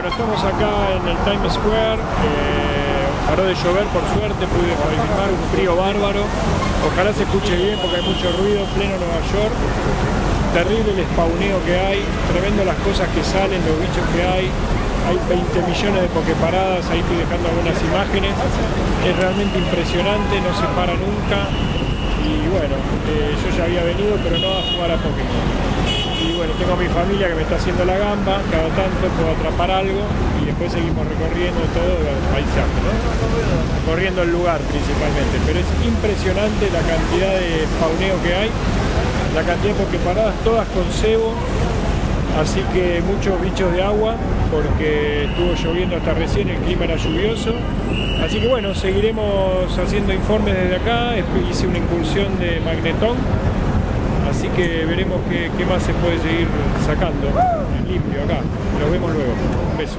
Bueno, estamos acá en el Times Square. Paró de llover, por suerte, pude filmar, un frío bárbaro. Ojalá se escuche bien porque hay mucho ruido, pleno Nueva York. Terrible el spawneo que hay, tremendo las cosas que salen, los bichos que hay. Hay 20 millones de poképaradas, ahí estoy dejando algunas imágenes. Es realmente impresionante, no se para nunca. Y bueno, yo ya había venido, pero no a jugar a Pokémon. Y bueno, tengo a mi familia que me está haciendo la gamba, cada tanto puedo atrapar algo y después seguimos recorriendo todo el paisaje, ¿no? Recorriendo el lugar principalmente, pero es impresionante la cantidad de spawneo que hay, la cantidad de poképaradas, todas con cebo, así que muchos bichos de agua, porque estuvo lloviendo hasta recién, el clima era lluvioso. Así que bueno, seguiremos haciendo informes desde acá, hice una incursión de Magnetón. Así que veremos qué más se puede seguir sacando limpio acá. Nos vemos luego. Un beso.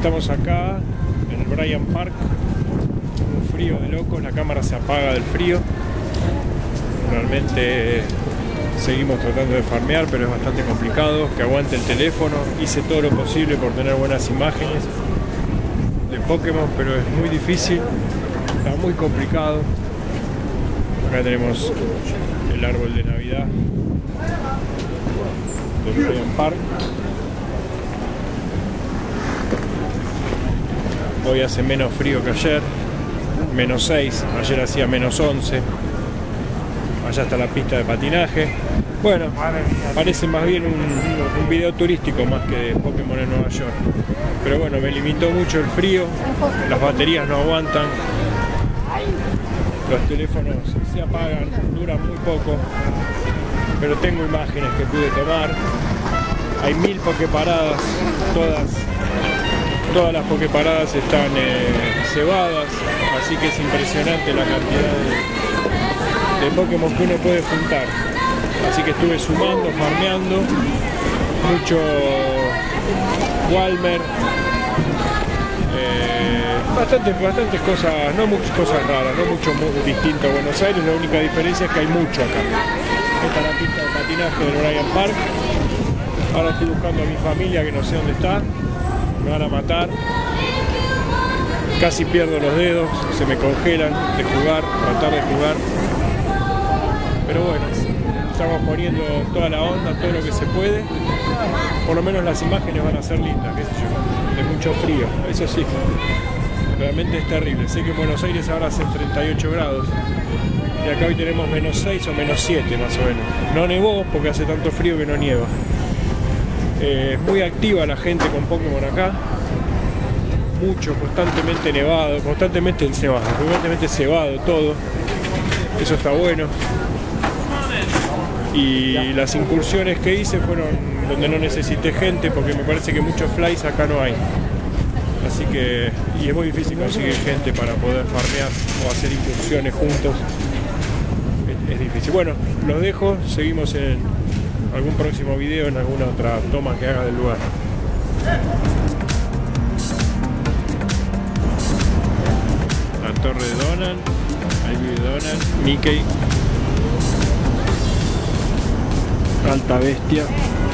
estamos acá en el Bryant Park, un frío de locos, la cámara se apaga del frío. Realmente seguimos tratando de farmear, pero es bastante complicado, que aguante el teléfono. Hice todo lo posible por tener buenas imágenes de Pokémon, pero es muy difícil, está muy complicado. Acá tenemos el árbol de Navidad del Bryant Park. Hoy hace menos frío que ayer, menos 6, ayer hacía menos 11. Allá está la pista de patinaje. Bueno, parece más bien un video turístico más que de Pokémon en Nueva York. Pero bueno, me limitó mucho el frío, las baterías no aguantan, los teléfonos se apagan, duran muy poco, pero tengo imágenes que pude tomar. Hay 1000 Poképaradas, todas las Poképaradas están cebadas, así que es impresionante la cantidad de Pokémon que uno puede juntar. Así que estuve sumando, farmeando, mucho Walmer, bastantes cosas, no muchas cosas raras, no mucho distinto a Buenos Aires. La única diferencia es que hay mucho acá. Esta es la pista de patinaje del Bryant Park. Ahora estoy buscando a mi familia, que no sé dónde está, me van a matar. Casi pierdo los dedos, se me congelan de jugar, tratar de jugar. Pero bueno, estamos poniendo toda la onda, todo lo que se puede. Por lo menos las imágenes van a ser lindas, qué sé yo, de mucho frío, eso sí. Realmente es terrible. Sé que en Buenos Aires ahora hacen 38 grados. Y acá hoy tenemos menos 6 o menos 7 más o menos. No nevó porque hace tanto frío que no nieva. Muy activa la gente con Pokémon acá. Mucho, constantemente nevado, constantemente cebado todo. Eso está bueno. Y las incursiones que hice fueron donde no necesité gente, porque me parece que muchos flies acá no hay. Así que, y es muy difícil conseguir gente para poder farmear o hacer incursiones juntos. Es difícil. Bueno, los dejo, seguimos en algún próximo video, en alguna otra toma que haga del lugar. La torre de Donald, ahí vive Donald, Mickey, Alta Bestia,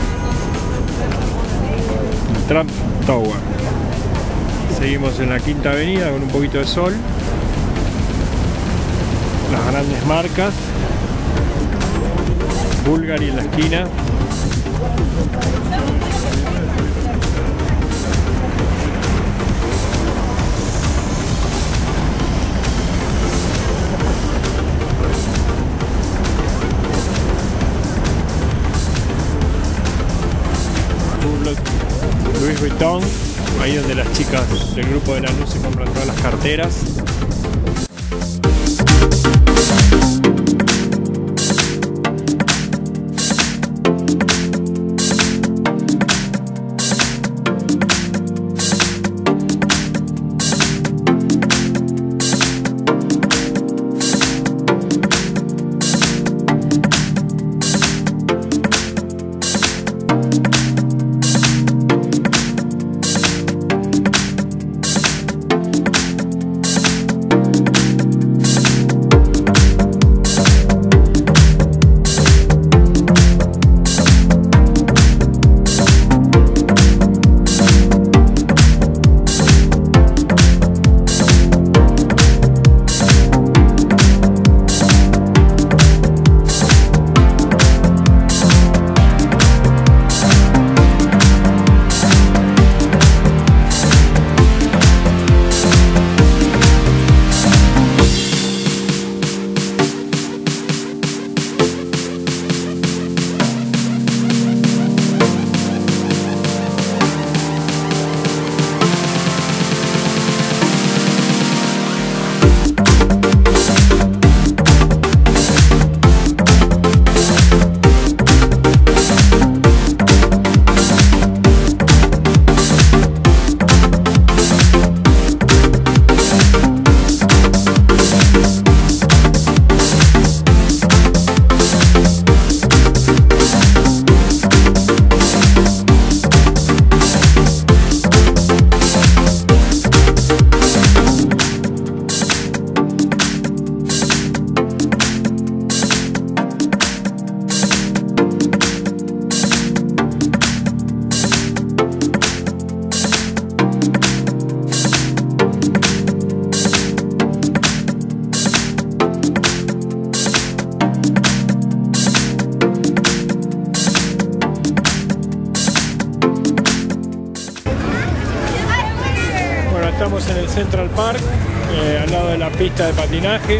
Trump Tower. Seguimos en la Quinta Avenida con un poquito de sol, las grandes marcas, Bulgari en la esquina, Louis Vuitton, ahí donde las chicas del grupo de Lanús se compran todas las carteras. Central Park, al lado de la pista de patinaje.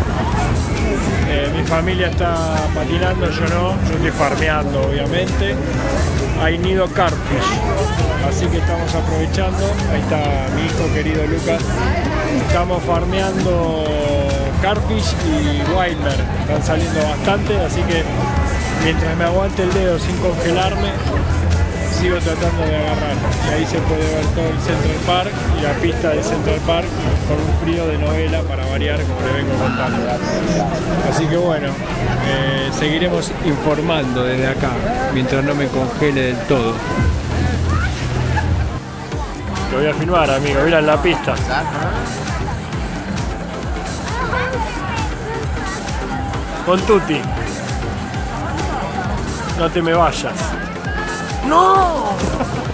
Mi familia está patinando, yo no, yo estoy farmeando obviamente. Hay nido Carfish, así que estamos aprovechando. Ahí está mi hijo querido Lucas. Estamos farmeando Carfish y Wilmer, están saliendo bastante, así que mientras me aguante el dedo sin congelarme, sigo tratando de agarrar. Y ahí se puede ver todo el Central Park y la pista del Central Park con un frío de novela para variar, como le vengo contando. Así que bueno, seguiremos informando desde acá mientras no me congele del todo. Te voy a filmar, amigo, mira en la pista. Con Tuti. No te me vayas. ¡No!